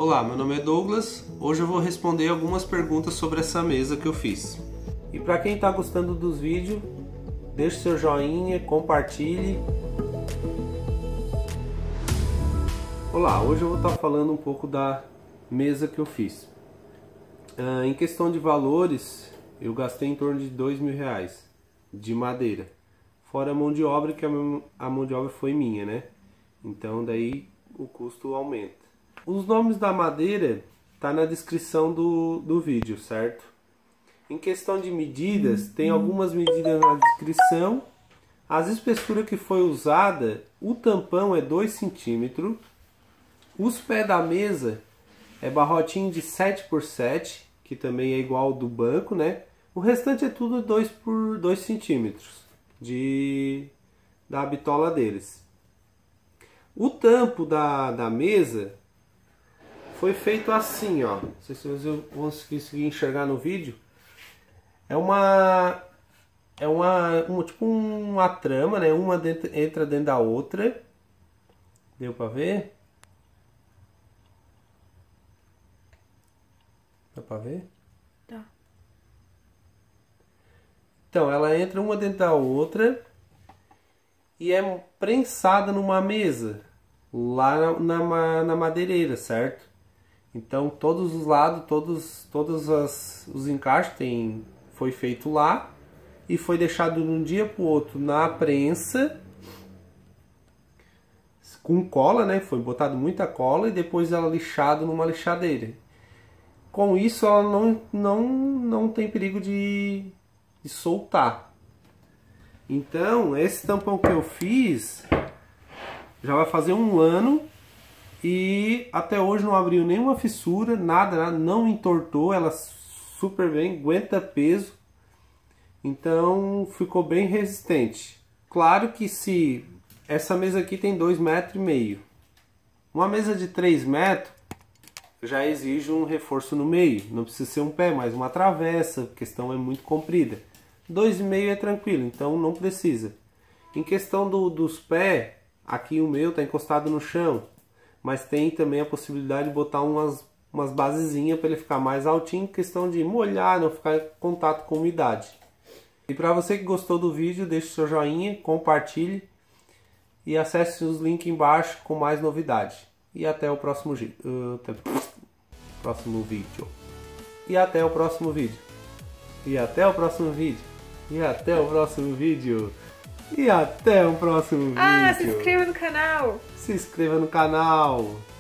Olá, meu nome é Douglas. Hoje eu vou responder algumas perguntas sobre essa mesa que eu fiz. E para quem está gostando dos vídeos, deixe seu joinha, compartilhe. Olá, hoje eu vou estar falando um pouco da mesa que eu fiz. Em questão de valores, eu gastei em torno de R$2.000 de madeira. Fora a mão de obra, que a mão de obra foi minha, né? Então daí o custo aumenta. Os nomes da madeira tá na descrição do vídeo, certo? Em questão de medidas, tem algumas medidas na descrição. As espessuras que foi usada, o tampão é 2 cm. Os pés da mesa é barrotinho de 7x7, que também é igual ao do banco, né? O restante é tudo 2 por 2 cm da bitola deles. O tampo da mesa foi feito assim, ó. Não sei se eu vou conseguir enxergar no vídeo. É tipo uma trama, né? Uma entra dentro da outra. Deu pra ver? Dá pra ver? Tá. Então, ela entra uma dentro da outra e é prensada numa mesa lá na madeireira, certo? Então todos os lados, todos os encaixes foi feito lá e foi deixado de um dia para o outro na prensa com cola, né? Foi botado muita cola e depois ela lixado numa lixadeira. Com isso ela não tem perigo de soltar. Então esse tampão que eu fiz já vai fazer 1 ano. E até hoje não abriu nenhuma fissura, nada, não entortou, ela super bem, aguenta peso. Então ficou bem resistente. Claro que se essa mesa aqui tem 2,5 m, uma mesa de 3 metros já exige um reforço no meio. Não precisa ser um pé, mas uma travessa, a questão é muito comprida. 2,5 é tranquilo, então não precisa. Em questão dos pés, aqui o meu está encostado no chão. Mas tem também a possibilidade de botar umas basezinhas para ele ficar mais altinho, questão de molhar, não ficar em contato com umidade. E para você que gostou do vídeo, deixe seu joinha, compartilhe e acesse os links embaixo com mais novidades. E até o próximo vídeo. E até o próximo vídeo. E até o próximo vídeo. E até o próximo vídeo. E até o próximo vídeo. Se inscreva no canal! Se inscreva no canal.